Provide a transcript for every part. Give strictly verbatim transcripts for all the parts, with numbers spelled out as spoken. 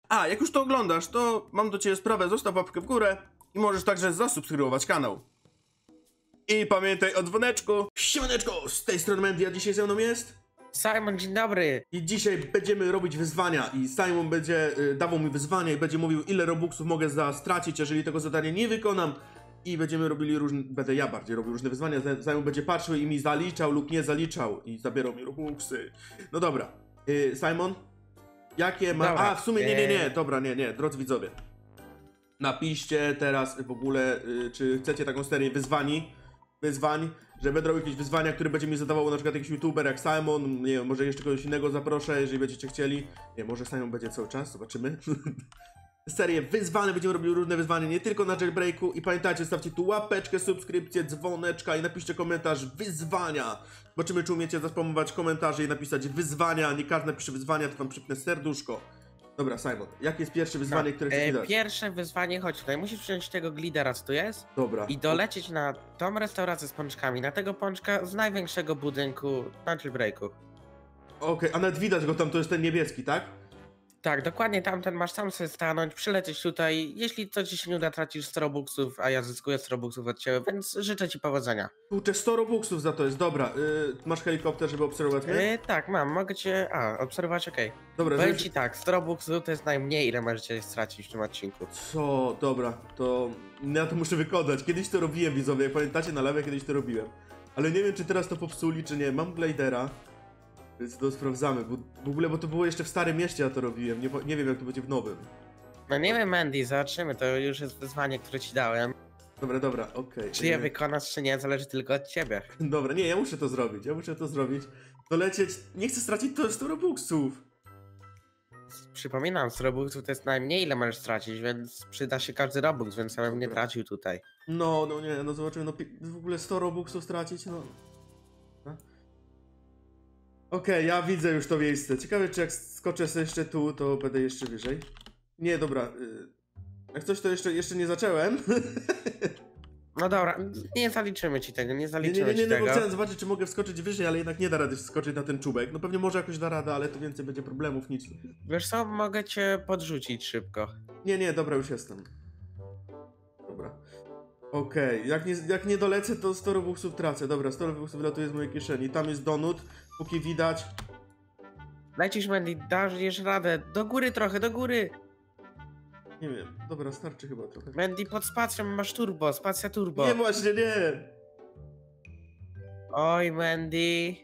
A, jak już to oglądasz, to mam do ciebie sprawę, zostaw łapkę w górę i możesz także zasubskrybować kanał. I pamiętaj o dzwoneczku. Siemaneczko, z tej strony Mandy, a dzisiaj ze mną jest... Simon, dzień dobry. I dzisiaj będziemy robić wyzwania i Simon będzie y, dawał mi wyzwania i będzie mówił, ile robuxów mogę za stracić, jeżeli tego zadania nie wykonam. I będziemy robili różne, będę ja bardziej robił różne wyzwania, Simon będzie patrzył i mi zaliczał lub nie zaliczał i zabierał mi robuxy. No dobra, y, Simon, jakie ma... Dobra. A, w sumie nie, nie, nie, dobra, nie, nie, drodzy widzowie. Napiszcie teraz w ogóle, y, czy chcecie taką serię wyzwani, wyzwań, że będę robił jakieś wyzwania, które będzie mi zadawał na przykład jakiś youtuber jak Simon, nie wiem, może jeszcze kogoś innego zaproszę, jeżeli będziecie chcieli. Nie, może Simon będzie cały czas, zobaczymy. Serię wyzwań, będziemy robili różne wyzwania, nie tylko na jailbreaku i pamiętajcie, stawcie tu łapeczkę, subskrypcję, dzwoneczka i napiszcie komentarz wyzwania. Zobaczymy, czy umiecie zaspamować komentarze i napisać wyzwania, nie każdy napisze wyzwania, to wam przypnę serduszko. Dobra, Simon, jakie jest pierwsze wyzwanie, które chcesz e, dać? Pierwsze wyzwanie, chodź tutaj, musisz wziąć tego glidera, co tu jest, Dobra. i dolecieć na tą restaurację z pączkami, na tego pączka z największego budynku na jailbreaku. Okej, okay, a nawet widać go tam, to jest ten niebieski, tak? Tak, dokładnie tamten masz tam sobie stanąć, przylecieć tutaj, jeśli to ci się nie uda, tracisz sto robuxów, a ja zyskuję sto robuxów od ciebie, więc życzę ci powodzenia. Kurczę, sto robuxów za to jest, dobra. Yy, masz helikopter, żeby obserwować mnie? E, tak, mam, mogę cię, a, obserwować, okej. Okay. Dobra, Powiem że... ci tak, sto robuxów to jest najmniej, ile możecie stracić w tym odcinku. Co? Dobra, to... Ja to muszę wykonać. Kiedyś to robiłem, widzowie, jak pamiętacie, na lewie kiedyś to robiłem. Ale nie wiem, czy teraz to popsuli, czy nie. Mam glidera, więc to sprawdzamy, bo w ogóle, bo to było jeszcze w Starym Mieście, ja to robiłem. Nie, nie wiem, jak to będzie w nowym. No nie wiem, Mandy, zobaczymy, to już jest wyzwanie, które ci dałem. Dobra, dobra, okej. Okay. Czy je wykonasz, czy nie, zależy tylko od ciebie. Dobra, nie, ja muszę to zrobić, ja muszę to zrobić. Dolecieć, nie chcę stracić to sto robuxów. Przypominam, sto robuxów to jest najmniej, ile możesz stracić, więc przyda się każdy robux, więc ja bym nie tracił tutaj. No, no nie, no zobaczymy, no w ogóle sto robuxów stracić, no... Okej, okay, ja widzę już to miejsce. Ciekawe, czy jak skoczę sobie jeszcze tu, to będę jeszcze wyżej. Nie, dobra. Jak coś, to jeszcze, jeszcze nie zacząłem. No dobra, nie zaliczymy ci tego, nie zaliczymy nie, nie, nie, ci nie, tego. Bo chciałem zobaczyć, czy mogę wskoczyć wyżej, ale jednak nie da rady skoczyć na ten czubek. No pewnie może jakoś da rada, ale to więcej będzie problemów niż... Wiesz co, mogę cię podrzucić szybko. Nie, nie, dobra, już jestem. Dobra. Okej, okay. jak, nie, jak nie dolecę, to sto robuxów tracę. Dobra, sto robuxów wylatuje z mojej kieszeni. Tam jest donut, póki widać. Lecisz, Mandy, dasz radę. Do góry trochę, do góry. Nie wiem, dobra, starczy chyba trochę. Mandy, pod spacją masz turbo, spacja turbo. Nie, właśnie nie. Oj, Mandy.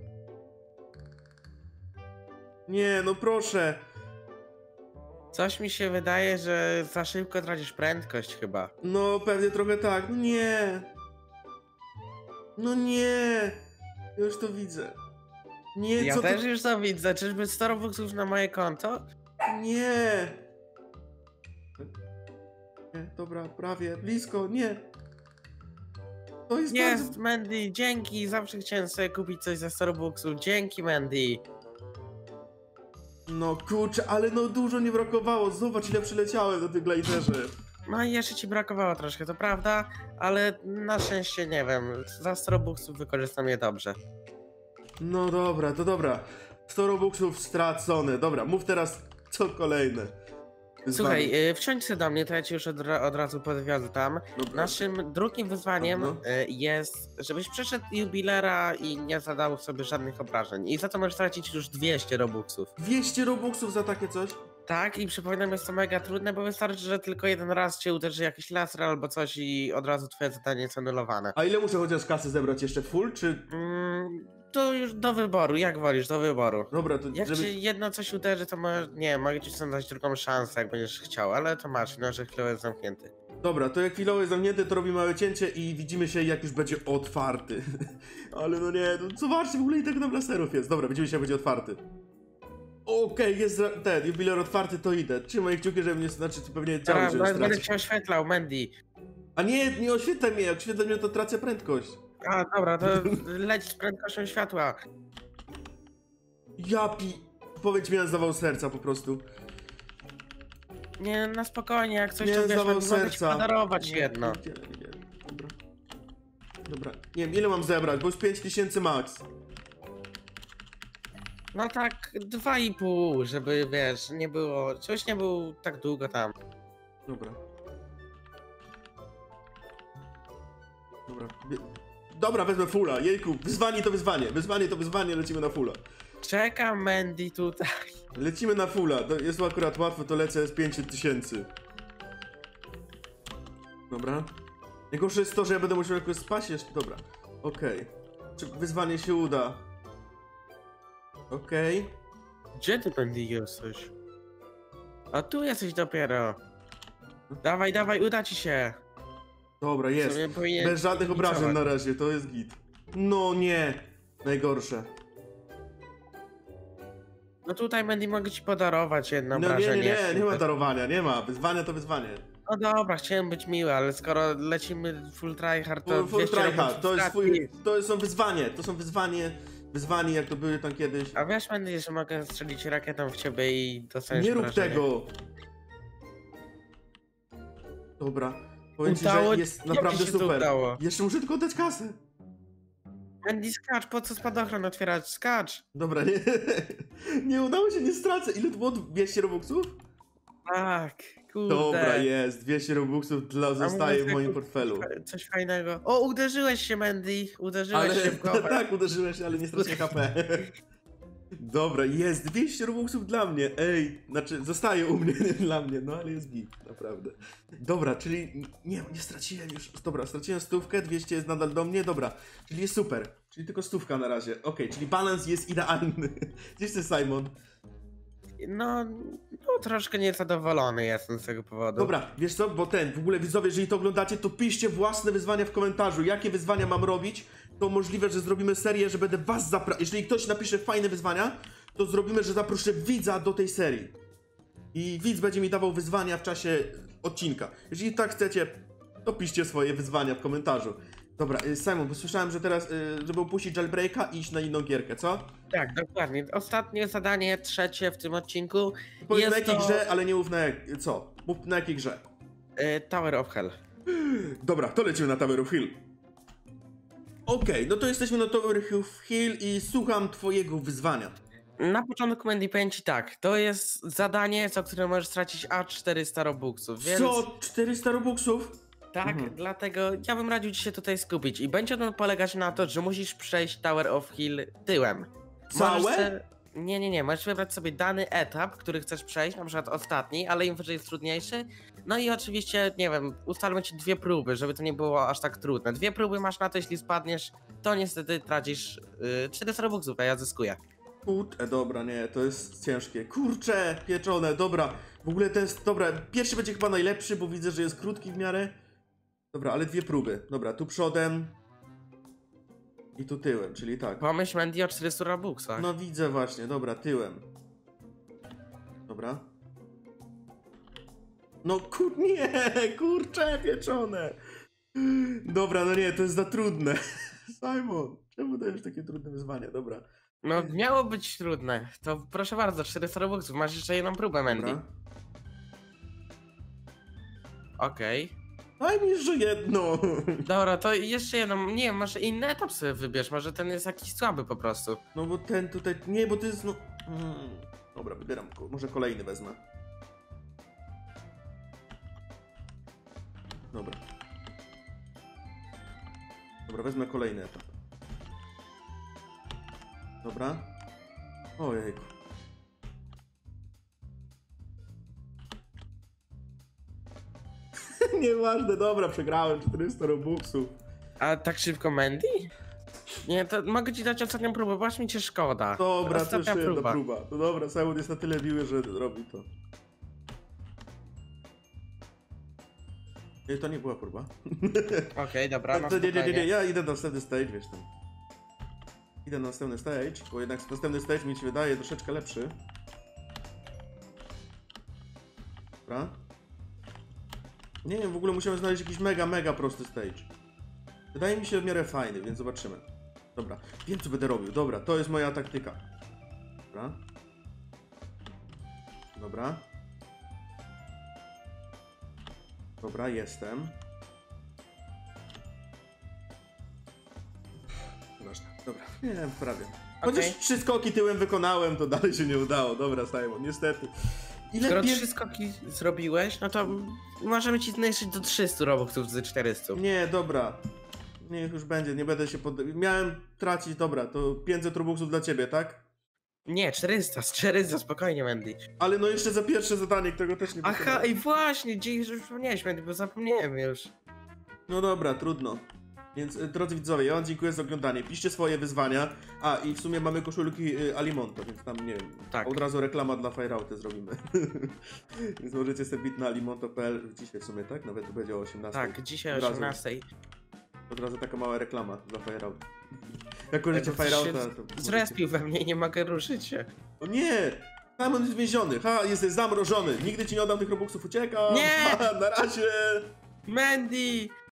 Nie, no proszę. Coś mi się wydaje, że za szybko tracisz prędkość chyba. No, pewnie trochę tak. No nie. No nie. Ja już to widzę. Nie, ja co też to... już to widzę. Czyżby sto robuxów na moje konto? Nie. Nie, dobra, prawie, blisko, nie. To jest Jest, bardzo... Mandy, dzięki. Zawsze chciałem sobie kupić coś za sto robuxów. Dzięki, Mandy. No kurczę, ale no dużo nie brakowało. Zobacz, ile przyleciałem do tych gliderzy. No i jeszcze ci brakowało troszkę, to prawda, ale na szczęście nie wiem, za sto robuxów wykorzystam je dobrze. No dobra, to dobra. sto robuxów stracone. Dobra, mów teraz co kolejne. Słuchaj, yy, wsiądź się do mnie, to ja ci już od, od razu podwiozę tam. Dobra. Naszym drugim wyzwaniem no. yy, jest, żebyś przeszedł jubilera i nie zadał sobie żadnych obrażeń. I za to możesz stracić już dwieście robuxów. dwieście robuxów za takie coś? Tak, i przypominam, jest to mega trudne, bo wystarczy, że tylko jeden raz cię uderzy jakiś laser albo coś i od razu twoje zadanie jest anulowane. A ile muszę chociaż kasy zebrać jeszcze? Full czy... Mm, to już do wyboru, jak wolisz, do wyboru. Dobra, to Jak żeby... ci jedno coś uderzy, to może, nie, mogę ci sam dać drugą szansę, jak będziesz chciał, ale to masz, no, że chwilę jest zamknięty. Dobra, to jak chwilowo jest zamknięty, to robimy małe cięcie i widzimy się, jak już będzie otwarty. Ale no nie, no zobaczcie, w ogóle i tak na blasterów jest. Dobra, widzimy się, jak będzie otwarty. Okej, okay, jest ten jubiler otwarty, to idę. Trzymaj kciuki, żeby mnie, znaczy to pewnie działo, że już Będę cię oświetlał, Mandy. A nie, nie oświetla mnie, jak oświetla mnie, to tracę prędkość. A, dobra, to leć z prędkością światła. Japi, powiedz mi, ja zawał serca po prostu. Nie, na spokojnie, jak coś Nie, to wiesz, zawał mogę ci serca. podarować Nie, jedno. Nie, nie, nie, dobra. Dobra, nie wiem, ile mam zebrać, bo już pięć tysięcy max. No tak, dwa i pół, żeby wiesz, nie było, coś nie był tak długo tam. Dobra. Dobra. Wie- Dobra, wezmę fulla. Jejku, wyzwanie to wyzwanie. Wyzwanie to wyzwanie, lecimy na fulla. Czekam Mandy tutaj. Lecimy na fulla. To jest akurat łatwo, to lecę z pięćset tysięcy. Dobra. Najgorsze jest to, że ja będę musiał jakoś spać jeszcze. Dobra. Okej. Czy wyzwanie się uda? Okej. Gdzie ty Mandy jesteś? A tu jesteś dopiero. Dawaj, dawaj, uda ci się. Dobra, jest. Sobie powinien Bez żadnych obrażeń kibicować. na razie, to jest git. No nie. Najgorsze. No tutaj Mandy mogę ci podarować jedno No nie, obrażenie. nie, nie, nie ma darowania, nie ma. Wyzwanie to wyzwanie. No dobra, chciałem być miły, ale skoro lecimy full tryhard, to Full, full dwieście tryhard, robotów to jest straci. swój, to są wyzwanie, to są wyzwanie, wyzwanie jak to były tam kiedyś. A wiesz Mandy, że mogę strzelić rakietą w ciebie i dostaniesz Nie rób obrażenie. tego! Dobra, powiem ci, Udało- że jest jak naprawdę ci się to super. udało? Jeszcze muszę tylko oddać kasę. Mandy, skacz, po co spadochron otwierać? Skacz! Dobra, nie, nie udało się, nie stracę. Ile to było? dwieście robuxów? Tak, kurde. Dobra, jest, dwieście robuxów dla, A zostaje mówię, w moim coś- portfelu. Coś fajnego. O, uderzyłeś się Mandy, uderzyłeś Ale się w głowę. tak, uderzyłeś, ale nie stracę H P. Dobra, jest dwieście robuxów dla mnie, ej, znaczy zostaje u mnie, nie dla mnie, no ale jest git, naprawdę. Dobra, czyli nie, nie straciłem już, dobra, straciłem stówkę, dwieście jest nadal do mnie, dobra, czyli jest super, czyli tylko stówka na razie, okej, czyli balans jest idealny. Gdzieś ty, Simon? No, no, troszkę niezadowolony jestem z tego powodu. Dobra, wiesz co, bo ten, w ogóle widzowie, jeżeli to oglądacie, to piszcie własne wyzwania w komentarzu, jakie wyzwania mam robić, to możliwe, że zrobimy serię, że będę was zapraszał, jeżeli ktoś napisze fajne wyzwania, to zrobimy, że zaproszę widza do tej serii. I widz będzie mi dawał wyzwania w czasie odcinka. Jeżeli tak chcecie, to piszcie swoje wyzwania w komentarzu. Dobra, y, Simon, bo słyszałem, że teraz, y, żeby opuścić jailbreaka i iść na inną gierkę, co? Tak, dokładnie. Ostatnie zadanie, trzecie w tym odcinku, Powiedz jest na jakiej to grze, ale nie mów na jak, co? Mów na jakiej grze. y, Tower of Hell. Dobra, to lecimy na Tower of Hill. Okej, no to jesteśmy na Tower of Hill i słucham twojego wyzwania. Na początku Mandy powiem ci tak, to jest zadanie, za które możesz stracić aż czterysta robuxów, więc... Co? czterysta robuxów? Tak, Mhm. dlatego ja bym radził ci się tutaj skupić i będzie to polegać na to, że musisz przejść Tower of Hill tyłem. Całe? Możesz se- Nie, nie, nie, możesz wybrać sobie dany etap, który chcesz przejść, na przykład ostatni, ale im wyżej jest trudniejszy. No i oczywiście, nie wiem, ustalmy ci dwie próby, żeby to nie było aż tak trudne. Dwie próby masz na to, jeśli spadniesz, to niestety tracisz yy, czterysta robuxów, a ja zyskuję. Kurczę, dobra, nie, to jest ciężkie. Kurcze, pieczone, dobra. W ogóle to jest, dobra, pierwszy będzie chyba najlepszy, bo widzę, że jest krótki w miarę. Dobra, ale dwie próby. Dobra, tu przodem i tu tyłem, czyli tak. Pomyśl Mandy o czterystu robuxach. No widzę właśnie, dobra, tyłem. Dobra. No kur... nie, kurcze, pieczone. Dobra, no nie, to jest za trudne. Simon, czemu dajesz takie trudne wyzwania? Dobra. No miało być trudne, to proszę bardzo, czterysta robuxów, masz jeszcze jedną próbę Mandy. Dobra. Okej. Daj mi jeszcze jedno. Dobra, to jeszcze jedną, nie wiem, może inny etap sobie wybierz, może ten jest jakiś słaby po prostu. No bo ten tutaj, nie, bo to jest no... Mm. Dobra, wybieram, ko- może kolejny wezmę. Dobra. Dobra, wezmę kolejny etap. Dobra. Ojejku. Nieważne, dobra, przegrałem czterysta robuxów. A tak szybko Mandy? Nie, to mogę ci dać ostatnią próbę, bo aż mi cię szkoda. Dobra, to Ostatnia jeszcze jedna próba. No dobra, Simon jest na tyle miły, że robi to. Nie, to nie była próba. Okej, dobra, no to, nie, nie, nie, nie, spokojnie. ja idę na następny stage, wiesz tam. Idę na następny stage, bo jednak następny stage mi się wydaje troszeczkę lepszy. Dobra. Nie wiem, w ogóle musiałem znaleźć jakiś mega, mega prosty stage. Wydaje mi się w miarę fajny, więc zobaczymy. Dobra, wiem co będę robił. Dobra, to jest moja taktyka. Dobra. Dobra. Dobra, jestem. Ważne. Dobra, nie wiem, prawie. Chociaż Okej? trzy skoki tyłem wykonałem, to dalej się nie udało. Dobra, Simon, niestety. Ile Skoro pier... trzy skoki zrobiłeś, no to możemy ci zmniejszyć do trzystu robuxów z czterystu. Nie, dobra. Niech już będzie, nie będę się pod... Miałem tracić, dobra, to pięćset robuxów dla ciebie, tak? Nie, czterysta, z czterysta, spokojnie, Mandy. Ale no jeszcze za pierwsze zadanie, którego też nie Aha, wykonałem. i właśnie, dzięki, że przypomniałeś, Mandy, bo zapomniałem już. No dobra, trudno. Więc y, drodzy widzowie, ja wam dziękuję za oglądanie. Piszcie swoje wyzwania. A i w sumie mamy koszulki y, Alimonto, więc tam nie wiem. Tak. Od razu reklama dla Fireouty zrobimy. Więc możecie sobie bić na alimonto kropka p l dzisiaj w sumie, tak? Nawet to będzie o osiemnastej. Tak, dzisiaj o Od razu. osiemnastej. Od razu taka mała reklama dla Fireouty. Jak kojarzycie Bo coś się Fireouta, to... możecie- Zrespił we mnie i nie mogę ruszyć się. O nie! Simon jest więziony. Ha, jesteś zamrożony. Nigdy ci nie oddam tych robuxów, uciekam. Nie! Ha, na razie! Mandy!